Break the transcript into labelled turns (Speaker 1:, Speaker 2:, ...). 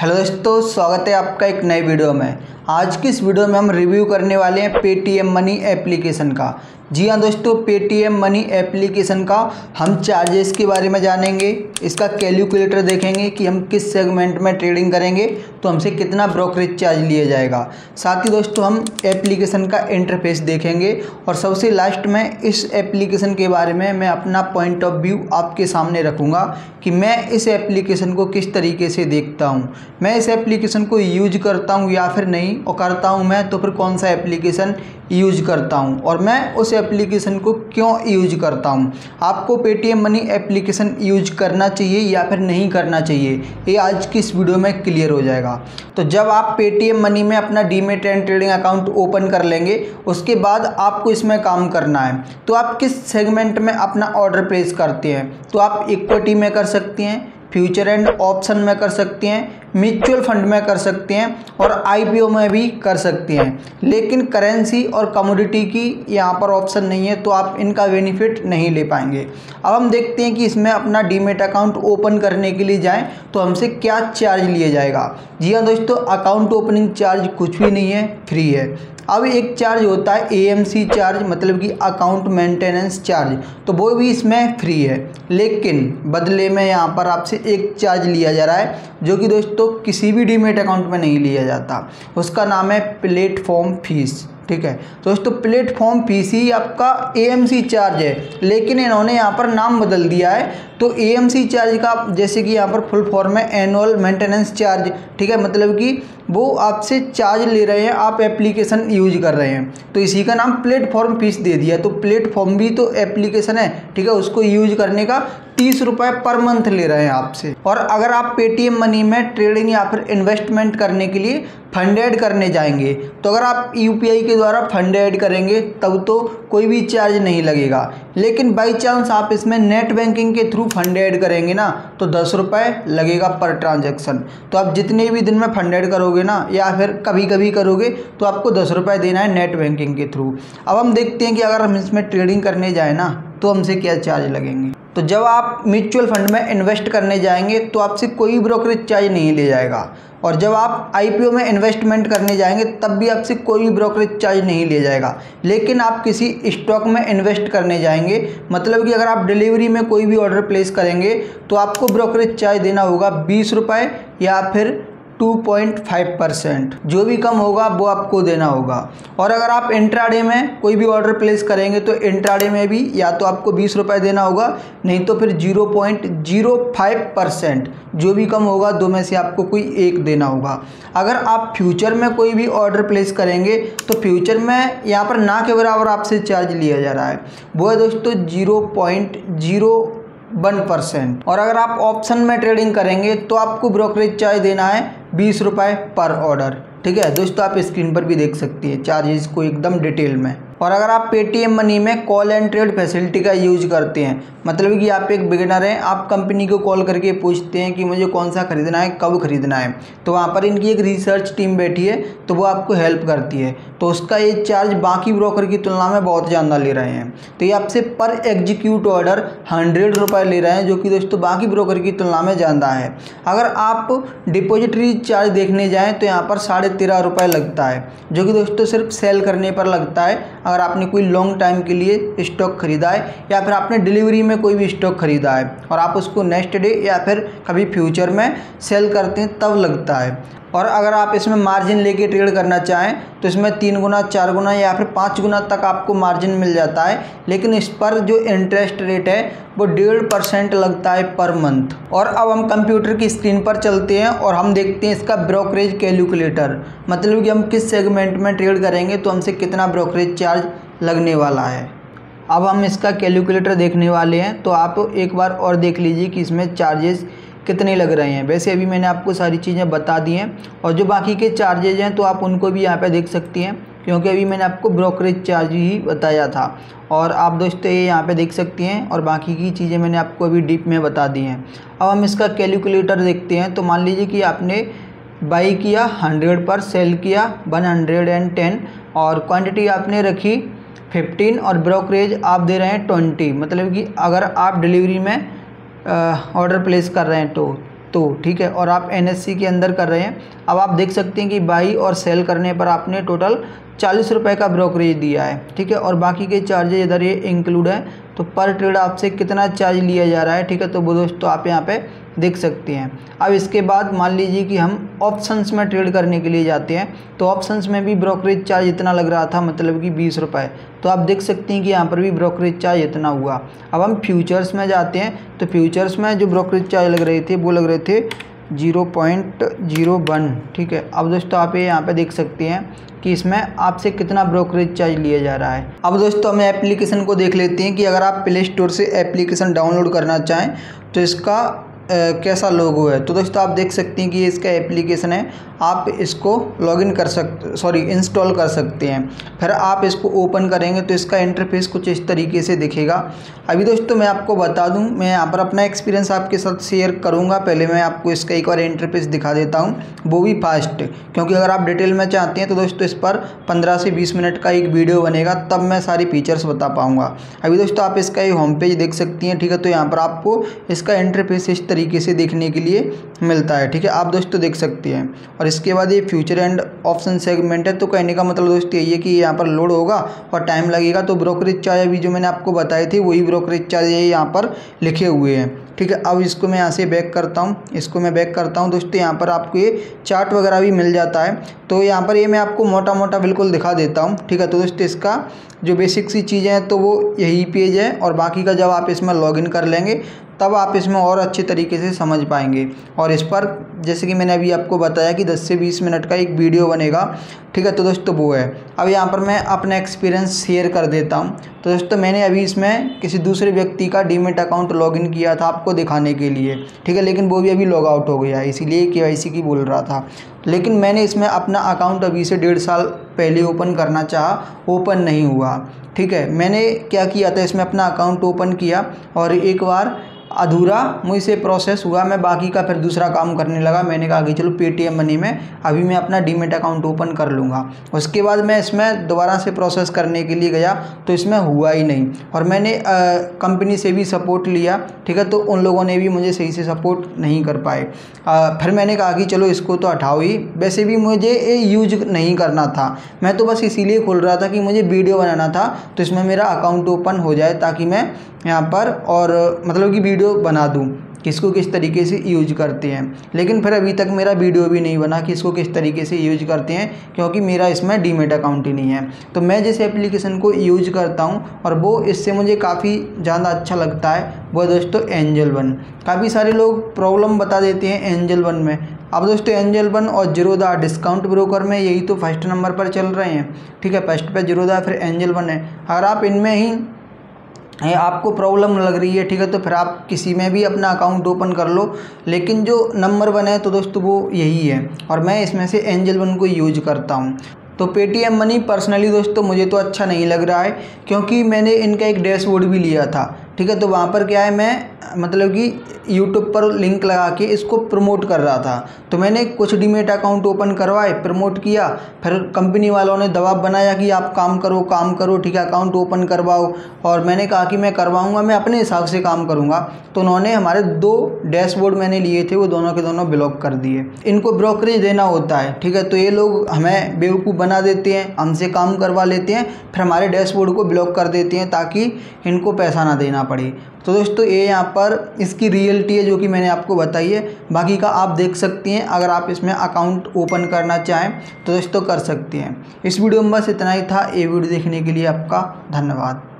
Speaker 1: Hello दोस्तों, स्वागत है आपका एक नए वीडियो में। आज की इस वीडियो में हम रिव्यू करने वाले हैं पेटीएम मनी एप्लीकेशन का। जी हाँ दोस्तों, पेटीएम मनी एप्लीकेशन का हम चार्जेस के बारे में जानेंगे, इसका कैलकुलेटर देखेंगे कि हम किस सेगमेंट में ट्रेडिंग करेंगे तो हमसे कितना ब्रोकरेज चार्ज लिया जाएगा। साथ ही दोस्तों हम एप्लीकेशन का इंटरफेस देखेंगे और सबसे लास्ट में इस एप्लीकेशन के बारे में मैं अपना पॉइंट ऑफ व्यू आपके सामने रखूँगा कि मैं इस एप्लीकेशन को किस तरीके से देखता हूँ, मैं इस एप्लीकेशन को यूज करता हूँ या फिर नहीं, और करता हूँ मैं तो फिर कौन सा एप्लीकेशन यूज करता हूँ और मैं उस एप्लीकेशन को क्यों यूज करता हूँ। आपको पेटीएम मनी एप्लीकेशन यूज करना चाहिए या फिर नहीं करना चाहिए, ये आज की इस वीडियो में क्लियर हो जाएगा। तो जब आप पेटीएम मनी में अपना demat and trading account open कर लेंगे, उसके बाद आपको इसमें काम करना है। तो आप किस सेगमेंट में अपना ऑर्डर प्लेस करते हैं, तो आप इक्विटी में कर सकते हैं, फ्यूचर एंड ऑप्शन में कर सकते हैं, म्यूचुअल फंड में कर सकते हैं और आईपीओ में भी कर सकते हैं। लेकिन करेंसी और कमोडिटी की यहाँ पर ऑप्शन नहीं है, तो आप इनका बेनिफिट नहीं ले पाएंगे। अब हम देखते हैं कि इसमें अपना डीमैट अकाउंट ओपन करने के लिए जाएं तो हमसे क्या चार्ज लिया जाएगा। जी हाँ दोस्तों, अकाउंट ओपनिंग चार्ज कुछ भी नहीं है, फ्री है। अब एक चार्ज होता है एएमसी चार्ज, मतलब कि अकाउंट मेंटेनेंस चार्ज, तो वो भी इसमें फ्री है। लेकिन बदले में यहाँ पर आपसे एक चार्ज लिया जा रहा है जो कि दोस्तों किसी भी डीमैट अकाउंट में नहीं लिया जाता, उसका नाम है प्लेटफॉर्म फीस। ठीक है दोस्तों, प्लेटफॉर्म फीस ही आपका एएमसी चार्ज है, लेकिन इन्होंने यहाँ पर नाम बदल दिया है। तो एएमसी चार्ज का जैसे कि यहाँ पर फुल फॉर्म है एनुअल मेंटेनेंस चार्ज। ठीक है, मतलब कि वो आपसे चार्ज ले रहे हैं, आप एप्लीकेशन यूज कर रहे हैं, तो इसी का नाम प्लेटफॉर्म फीस दे दिया। तो प्लेटफॉर्म भी तो एप्लीकेशन है, ठीक है, उसको यूज करने का 30 रुपये पर मंथ ले रहे हैं आपसे। और अगर आप पेटीएम मनी में ट्रेडिंग या फिर इन्वेस्टमेंट करने के लिए फंड ऐड करने जाएंगे, तो अगर आप यूपीआई के द्वारा फंड ऐड करेंगे तब तो कोई भी चार्ज नहीं लगेगा। लेकिन बाई चांस आप इसमें नेट बैंकिंग के थ्रू फंड ऐड करेंगे ना, तो 10 रुपये लगेगा पर ट्रांजैक्शन। तो आप जितने भी दिन में फंड ऐड करोगे ना, या फिर कभी कभी करोगे, तो आपको 10 रुपये देना है नेट बैंकिंग के थ्रू। अब हम देखते हैं कि अगर हम इसमें ट्रेडिंग करने जाए ना तो हमसे क्या चार्ज लगेंगे। तो जब आप म्यूचुअल फंड में इन्वेस्ट करने जाएंगे तो आपसे कोई ब्रोकरेज चार्ज नहीं लिया जाएगा, और जब आप आईपीओ में इन्वेस्टमेंट करने जाएंगे तब भी आपसे कोई ब्रोकरेज चार्ज नहीं लिया जाएगा। लेकिन आप किसी स्टॉक में इन्वेस्ट करने जाएंगे, मतलब कि अगर आप डिलीवरी में कोई भी ऑर्डर प्लेस करेंगे तो आपको ब्रोकरेज चार्ज देना होगा 20 रुपये या फिर 2.5%, जो भी कम होगा वो आपको देना होगा। और अगर आप इंट्राडे में कोई भी ऑर्डर प्लेस करेंगे तो इंट्राडे में भी या तो आपको 20 रुपये देना होगा, नहीं तो फिर 0.05%, जो भी कम होगा दो में से आपको कोई एक देना होगा। अगर आप फ्यूचर में कोई भी ऑर्डर प्लेस करेंगे तो फ्यूचर में यहाँ पर ना के बराबर आपसे चार्ज लिया जा रहा है, वो है दोस्तों 0.01%। और अगर आप ऑप्शन में ट्रेडिंग करेंगे तो आपको ब्रोकरेज चार्ज देना है 20 रुपये पर ऑर्डर। ठीक है दोस्तों, आप स्क्रीन पर भी देख सकती हैं चार्जेस को एकदम डिटेल में। और अगर आप पेटीएम मनी में कॉल एंड ट्रेड फैसिलिटी का यूज करते हैं, मतलब कि आप एक बिगिनर हैं, आप कंपनी को कॉल करके पूछते हैं कि मुझे कौन सा खरीदना है, कब खरीदना है, तो वहाँ पर इनकी एक रिसर्च टीम बैठी है तो वो आपको हेल्प करती है। तो उसका ये चार्ज बाकी ब्रोकर की तुलना में बहुत ज़्यादा ले रहे हैं। तो ये आपसे पर एग्जीक्यूट ऑर्डर 100 रुपये ले रहे हैं, जो कि दोस्तों बाकी ब्रोकर की तुलना में ज़्यादा है। अगर आप डिपॉजिटरी चार्ज देखने जाएँ तो यहाँ पर 13.5 रुपये लगता है, जो कि दोस्तों सिर्फ सेल करने पर लगता है। अगर आपने कोई लॉन्ग टाइम के लिए स्टॉक खरीदा है या फिर आपने डिलीवरी में कोई भी स्टॉक खरीदा है और आप उसको नेक्स्ट डे या फिर कभी फ्यूचर में सेल करते हैं तब लगता है। और अगर आप इसमें मार्जिन लेके ट्रेड करना चाहें तो इसमें 3 गुना, 4 गुना या फिर 5 गुना तक आपको मार्जिन मिल जाता है। लेकिन इस पर जो इंटरेस्ट रेट है वो 1.5% लगता है पर मंथ। और अब हम कंप्यूटर की स्क्रीन पर चलते हैं और हम देखते हैं इसका ब्रोकरेज कैलकुलेटर, मतलब कि हम किस सेगमेंट में ट्रेड करेंगे तो हमसे कितना ब्रोकरेज चार्ज लगने वाला है। अब हम इसका कैलकुलेटर देखने वाले हैं, तो आप एक बार और देख लीजिए कि इसमें चार्जेस कितने लग रहे हैं। वैसे अभी मैंने आपको सारी चीज़ें बता दी हैं, और जो बाकी के चार्जेज हैं तो आप उनको भी यहाँ पे देख सकती हैं, क्योंकि अभी मैंने आपको ब्रोकरेज चार्ज ही बताया था। और आप दोस्तों ये यहाँ पे देख सकती हैं, और बाकी की चीज़ें मैंने आपको अभी डीप में बता दी हैं। अब हम इसका कैलकुलेटर देखते हैं। तो मान लीजिए कि आपने बाई किया 100 पर, सेल किया 110, और क्वांटिटी आपने रखी 15 और ब्रोकरेज आप दे रहे हैं 20। मतलब कि अगर आप डिलीवरी में ऑर्डर प्लेस कर रहे हैं तो ठीक है, और आप NSE के अंदर कर रहे हैं। अब आप देख सकते हैं कि बाई और सेल करने पर आपने टोटल 40 रुपये का ब्रोकरेज दिया है, ठीक है, और बाकी के चार्जेज इधर ये इंक्लूड है। तो पर ट्रेड आपसे कितना चार्ज लिया जा रहा है, ठीक है, तो वो दोस्तों आप यहाँ पे देख सकते हैं। अब इसके बाद मान लीजिए कि हम ऑप्शंस में ट्रेड करने के लिए जाते हैं, तो ऑप्शंस में भी ब्रोकरेज चार्ज इतना लग रहा था, मतलब कि 20 रुपये। तो आप देख सकते हैं कि यहाँ पर भी ब्रोकरेज चार्ज इतना हुआ। अब हम फ्यूचर्स में जाते हैं, तो फ्यूचर्स में जो ब्रोकरेज चार्ज लग रहे थे वो लग रहे थे 0.01, ठीक है। अब दोस्तों आप यहाँ पे देख सकते हैं कि इसमें आपसे कितना ब्रोकरेज चार्ज लिया जा रहा है। अब दोस्तों हमें एप्लीकेशन को देख लेते हैं कि अगर आप प्ले स्टोर से एप्लीकेशन डाउनलोड करना चाहें तो इसका कैसा लोगो है। तो दोस्तों आप देख सकते हैं कि ये इसका एप्लीकेशन है, आप इसको लॉगिन कर सकते इंस्टॉल कर सकते हैं। फिर आप इसको ओपन करेंगे तो इसका इंटरफेस कुछ इस तरीके से दिखेगा। अभी दोस्तों मैं आपको बता दूं, मैं यहाँ पर अपना एक्सपीरियंस आपके साथ शेयर करूँगा। पहले मैं आपको इसका एक बार इंटरफेस दिखा देता हूँ, वो भी फास्ट, क्योंकि अगर आप डिटेल में चाहते हैं तो दोस्तों इस पर 15 से 20 मिनट का एक वीडियो बनेगा, तब मैं सारी फीचर्स बता पाऊँगा। अभी दोस्तों आप इसका ये होम पेज देख सकती हैं, ठीक है। तो यहाँ पर आपको इसका इंटरफेस इस तरीके से देखने के लिए मिलता है, ठीक है, आप दोस्तों देख सकते हैं। और इसके बाद ये फ्यूचर एंड ऑप्शन सेगमेंट है। तो कहने का मतलब दोस्तों यही है कि यहाँ पर लोड होगा और टाइम लगेगा। तो ब्रोकरेज चार्ज अभी जो मैंने आपको बताए थे वही ब्रोकरेज चार्ज ये यहाँ पर लिखे हुए हैं, ठीक है। अब इसको मैं यहाँ से बैक करता हूँ, इसको मैं बैक करता हूँ दोस्तों। यहाँ पर आपको ये चार्ट वगैरह भी मिल जाता है। तो यहाँ पर ये मैं आपको मोटा मोटा बिल्कुल दिखा देता हूँ, ठीक है। तो दोस्तों इसका जो बेसिक सी चीज़ें हैं तो वो यही पेज है, और बाकी का जब आप इसमें लॉगिन कर लेंगे तब आप इसमें और अच्छे तरीके से समझ पाएंगे। और इस पर जैसे कि मैंने अभी आपको बताया कि 10 से 20 मिनट का एक वीडियो बनेगा, ठीक है। तो दोस्तों वो है। अब यहाँ पर मैं अपना एक्सपीरियंस शेयर कर देता हूँ। तो दोस्तों मैंने अभी इसमें किसी दूसरे व्यक्ति का डीमैट अकाउंट लॉगिन किया था आपको दिखाने के लिए, ठीक है, लेकिन वो भी अभी लॉग आउट हो गया है, इसीलिए KYC की बोल रहा था। लेकिन मैंने इसमें अपना अकाउंट अभी से 1.5 साल पहले ओपन करना चाहा, ओपन नहीं हुआ, ठीक है। मैंने क्या किया था, इसमें अपना अकाउंट ओपन किया और एक बार अधूरा मुझसे प्रोसेस हुआ, मैं बाकी का फिर दूसरा काम करने लगा। मैंने कहा कि चलो पेटीएम मनी में अभी मैं अपना डीमैट अकाउंट ओपन कर लूँगा। उसके बाद मैं इसमें दोबारा से प्रोसेस करने के लिए गया तो इसमें हुआ ही नहीं, और मैंने कंपनी से भी सपोर्ट लिया, ठीक है। तो उन लोगों ने भी मुझे सही से सपोर्ट नहीं कर पाए। फिर मैंने कहा कि चलो इसको तो हटाओ ही, वैसे भी मुझे ये यूज नहीं करना था, मैं तो बस इसीलिए खोल रहा था कि मुझे वीडियो बनाना था, तो इसमें मेरा अकाउंट ओपन हो जाए ताकि मैं यहाँ पर और मतलब कि वीडियो बना दूँ किसको किस तरीके से यूज करते हैं। लेकिन फिर अभी तक मेरा वीडियो भी नहीं बना कि इसको किस तरीके से यूज करते हैं, क्योंकि मेरा इसमें डीमैट अकाउंट ही नहीं है। तो मैं जिस एप्लीकेशन को यूज करता हूँ और वो इससे मुझे काफ़ी ज़्यादा अच्छा लगता है, वो दोस्तों एंजल वन। काफ़ी सारे लोग प्रॉब्लम बता देते हैं एंजल वन में। अब दोस्तों एंजल वन और जीरोधा डिस्काउंट ब्रोकर में यही तो फर्स्ट नंबर पर चल रहे हैं, ठीक है। फर्स्ट पे जीरोधा, फिर एंजल वन है। अगर आप इनमें ही आपको प्रॉब्लम लग रही है, ठीक है, तो फिर आप किसी में भी अपना अकाउंट ओपन कर लो, लेकिन जो नंबर 1 है तो दोस्तों वो यही है, और मैं इसमें से एंजल वन को यूज करता हूँ। तो पेटीएम मनी पर्सनली दोस्तों मुझे तो अच्छा नहीं लग रहा है, क्योंकि मैंने इनका एक डैशबोर्ड भी लिया था, ठीक है। तो वहाँ पर क्या है, मैं मतलब कि यूट्यूब पर लिंक लगा के इसको प्रमोट कर रहा था। तो मैंने कुछ डीमैट अकाउंट ओपन करवाए, प्रमोट किया, फिर कंपनी वालों ने दबाव बनाया कि आप काम करो, ठीक है, अकाउंट ओपन करवाओ। और मैंने कहा कि मैं करवाऊंगा, मैं अपने हिसाब से काम करूंगा। तो उन्होंने हमारे 2 डैशबोर्ड मैंने लिए थे, वो दोनों के दोनों ब्लॉक कर दिए। इनको ब्रोकरेज देना होता है, ठीक है। तो ये लोग हमें बेवकूफ़ बना देते हैं, हमसे काम करवा लेते हैं, फिर हमारे डैशबोर्ड को ब्लॉक कर देते हैं ताकि इनको पैसा ना देना पड़े। तो दोस्तों ये यहाँ पर इसकी रियलिटी है जो कि मैंने आपको बताई है। बाकी का आप देख सकती हैं, अगर आप इसमें अकाउंट ओपन करना चाहें तो दोस्तों कर सकते हैं। इस वीडियो में बस इतना ही था। ये वीडियो देखने के लिए आपका धन्यवाद।